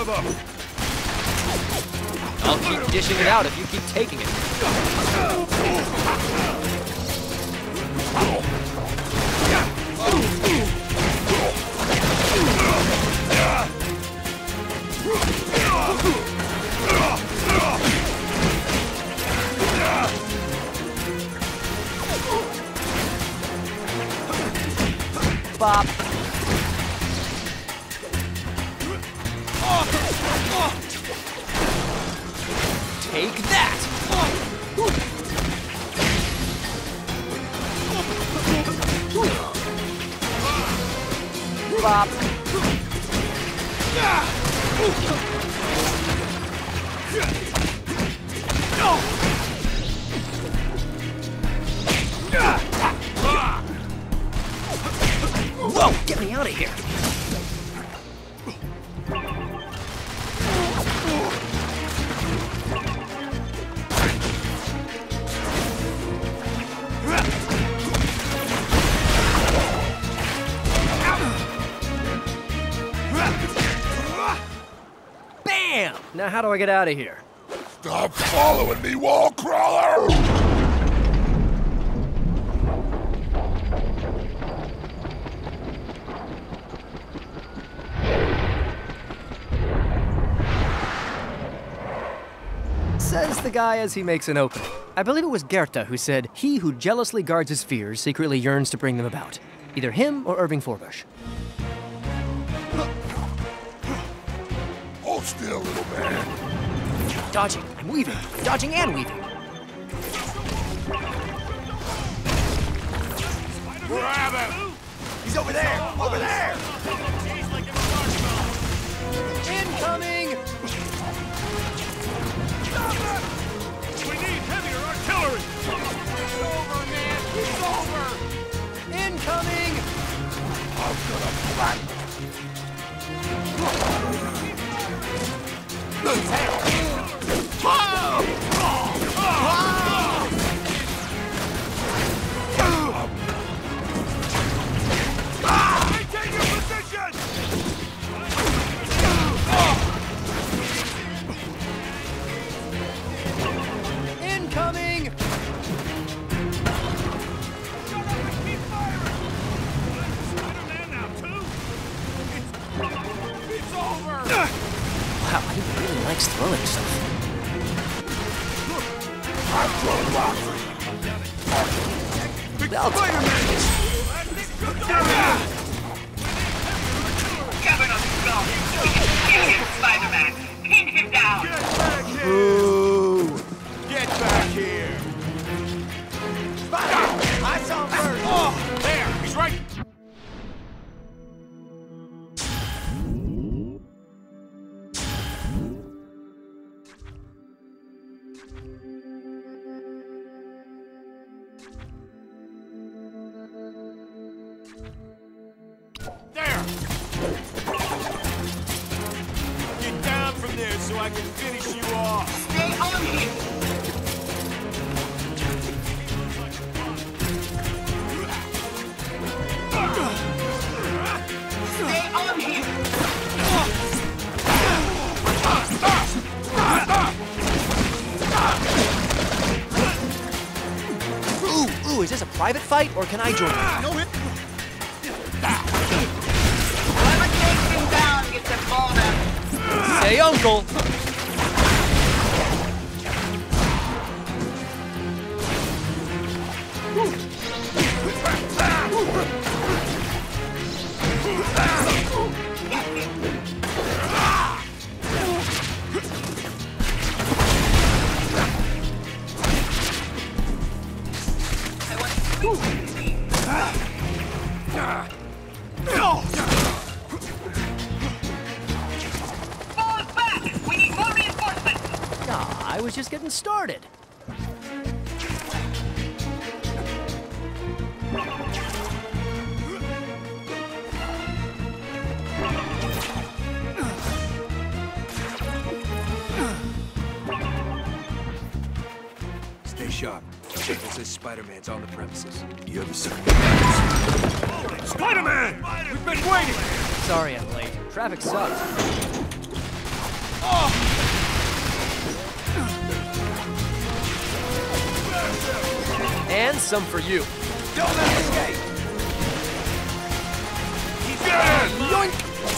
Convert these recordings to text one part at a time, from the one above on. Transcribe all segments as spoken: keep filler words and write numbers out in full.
of them! I'll keep dishing it out if you keep taking it. Bop. Take that! Bop. Whoa! Get me out of here! Bam! Now how do I get out of here? Stop following me, wall crawler! Says the guy as he makes an opening. I believe it was Goethe who said, "He who jealously guards his fears secretly yearns to bring them about." Either him or Irving Forbush. Hold still, little man. Dodging, I'm weaving, dodging and weaving. Grab him! He's over there! Over there! Incoming! Stop him! We need heavier artillery! It's over, man! It's over! Incoming! I'm gonna flatten Maintain your position! Incoming! Shut up and keep firing! Spider-Man now, too? It's... It's over! Wow, he really likes throwing stuff. I'm throwing rocks! Big Spider-Man! Governor Stone, Spider-Man, pin him down! Get back here! Ooh. Get back here! Spider! I saw him first! Oh, there! He's right! There! Get down from there so I can finish you off! Stay on him! Stay on him! Ooh, ooh, is this a private fight or can I join? No hit! Whoever takes him down gets a bonus! Say uncle! Fall back! We need more reinforcements! Nah, I was just getting started. Stay sharp. It says Spider-Man's on the premises. You have a second. Spider-Man! We've been waiting! Sorry I'm late. Traffic sucked. some for you. Don't let him escape! He's dead! Yoink!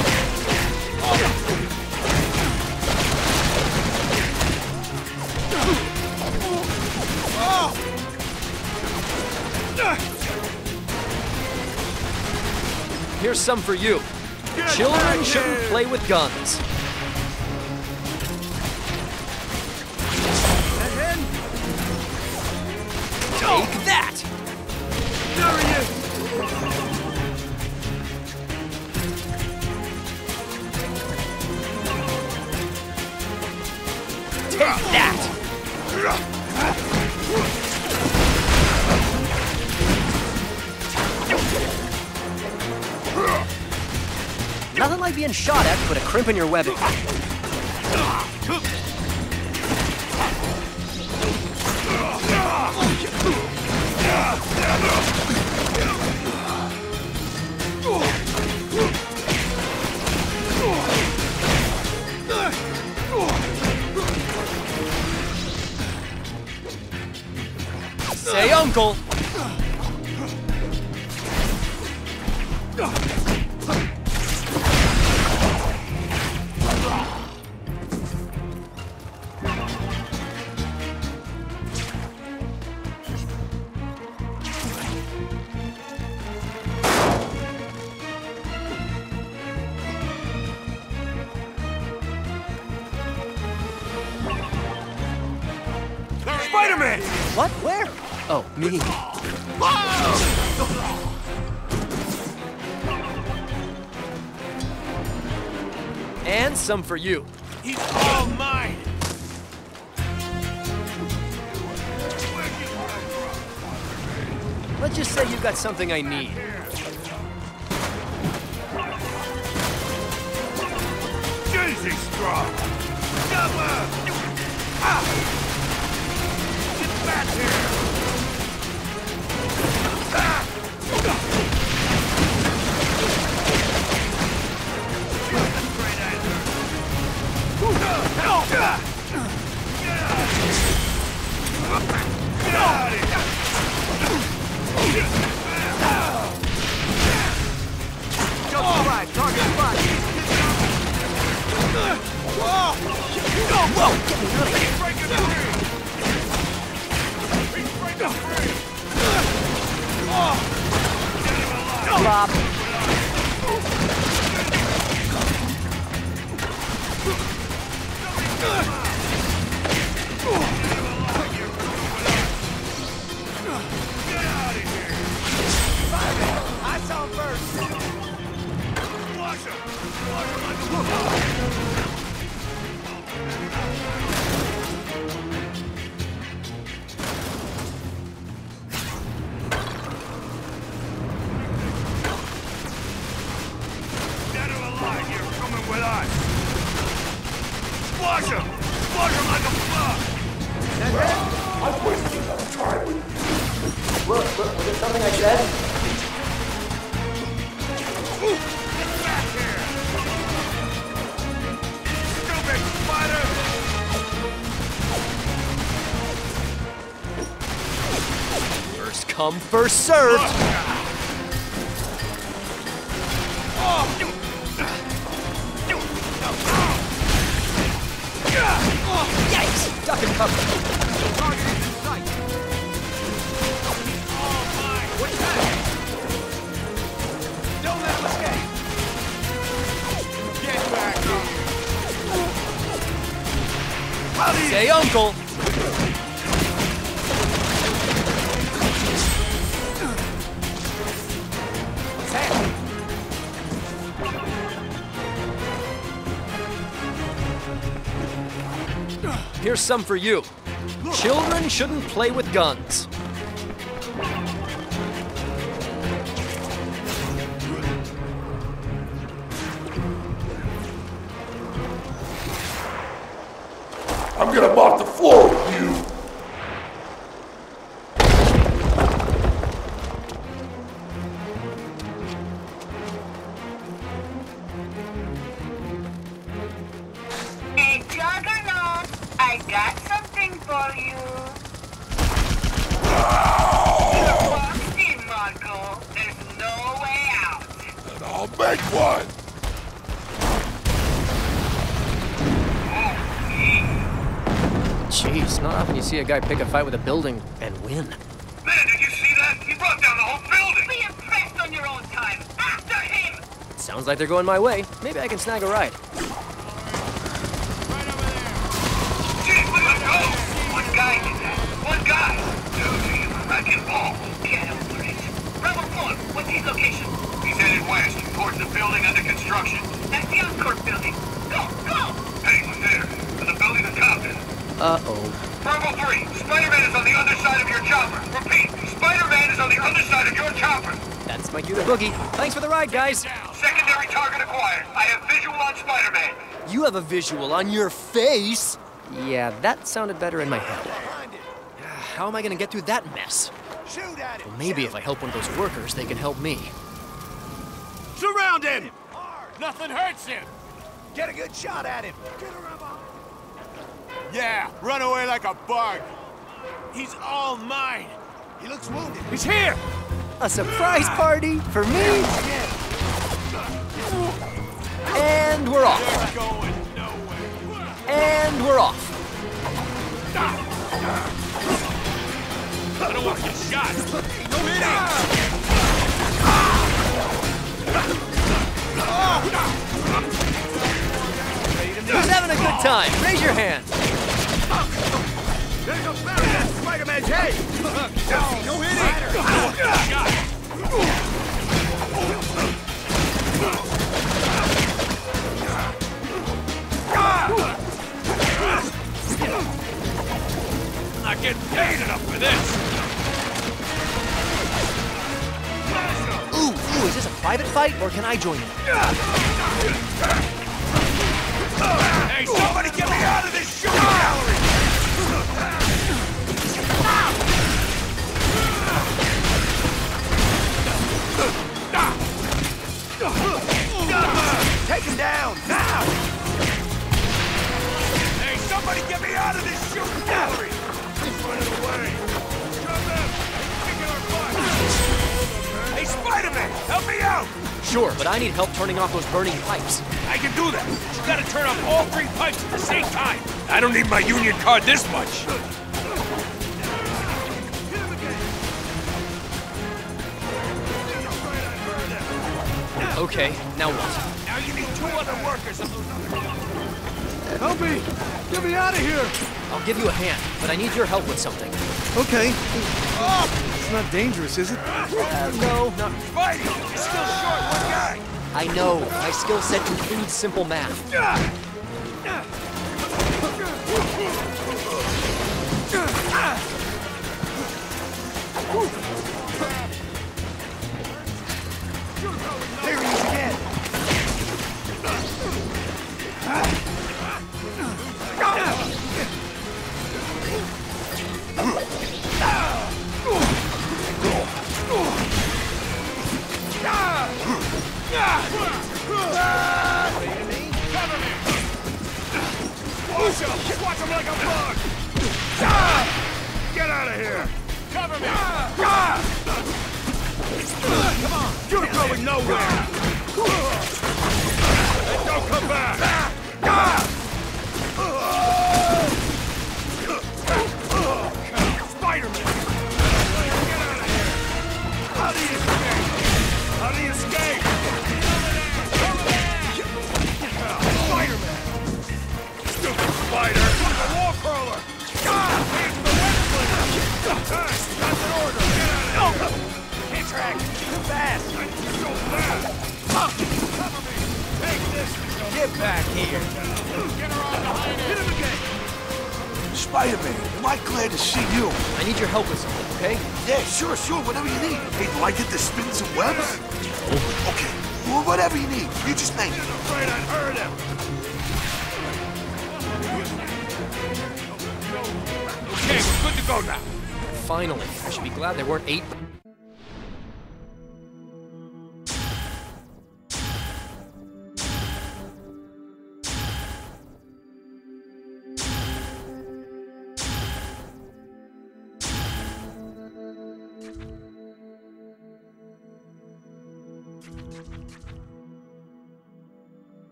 Here's some for you. Get Children back shouldn't here! play with guns. Take that! There he is! Take that! Nothing like being shot at to put a crimp in your webbing. Say uncle! Spider-Man! What? Where? Oh, me. And some for you. He's all mine! Let's just say you got something I need. Jesus, strong! Come on! Ah! Get back here! Ah! That's great answer. Help! Get out of here! Get out of here! Just right, target spot. Whoa! Get me out of here! Breaking free! He's breaking free! Get him alive! Drop. Get out of here! I saw him first. Flush him! Flush him like a bulldog! Dead or alive, you're coming with us! Flush him! Flush him like a plug! I've wasted enough time with you. Look, look, was it something I said? Get back here! Stupid spider! First come, first served. Yikes! Duck and cover. Target is in sight. All mine! What's that? Don't let him escape. Get back here! How do you... Say uncle. Here's some for you. Children shouldn't play with guns. I'm gonna mop the floor with you. Hey, Juggernaut, I got something for you. Make one! Jeez, not often you see a guy pick a fight with a building and win. Man, did you see that? He brought down the whole building! Be impressed on your own time! After him! Sounds like they're going my way. Maybe I can snag a ride. Jeez, look at go! One guy did that. One guy! Dude, he's a wrecking ball. Get over it. Rebel four, what's his location? He's headed west, towards the building under construction. That's the Oscorp building. Go, go! Hey, we're there. To the building on top there. Uh-oh. Bravo three, Spider-Man is on the other side of your chopper. Repeat, Spider-Man is on the other side of your chopper. That's my cue to boogie. Thanks for the ride, guys. Secondary target acquired. I have visual on Spider-Man. You have a visual on your face? Yeah, that sounded better in my head. How am I gonna get through that mess? Shoot at him! Well, maybe if I help one of those workers, they can help me. Surround him! Nothing hurts him! Get a good shot at him. Yeah, run away like a bug. He's all mine. He looks wounded. He's here! A surprise party for me? And we're off. You're going nowhere. And we're off. I don't want to get shot. No Who's having a good time? Raise your hand. There's a barrier at Spider-Man's head! No hitting! I'm not getting paid enough for this! Ooh, ooh, is this a private fight, or can I join in? Hey, somebody get me out of this shooting gallery! Take him down, now! Hey, somebody get me out of this shooting gallery! He's running away! Shove him! Kicking our butt! Hey, Spider-Man, help me out! Sure, but I need help turning off those burning pipes. I can do that. You gotta turn off all three pipes at the same time. I don't need my union card this much. Okay, now what? Now you need two other workers of those other... Help me! Get me out of here! I'll give you a hand, but I need your help with something. Okay. It's not dangerous, is it? Uh, no, not... Spidey, you're still short one guy. I know. My skill set includes simple math. There he is again. Watch him! Watch him like a bug! Get out of here! Cover me! Come on! You're going nowhere! And don't come back! Spider-Man! Get out of here! How do you escape? How do you escape? Spider-Man! Stupid spider! A wall crawler! Hands the web slinger! That's an order! Get out of here! Can't track! Too fast! So fast! Cover me! Take this! Get back here. Get her on behind it! Hit him again! Spider-Man, am I glad to see you? I need your help with something, okay? Yeah, sure, sure, whatever you need. Hey, do I get to spin some webs? Okay, well, whatever you need. You just name it. I'm afraid I hurt him! Okay, we're good to go now. Finally. I should be glad there weren't eight...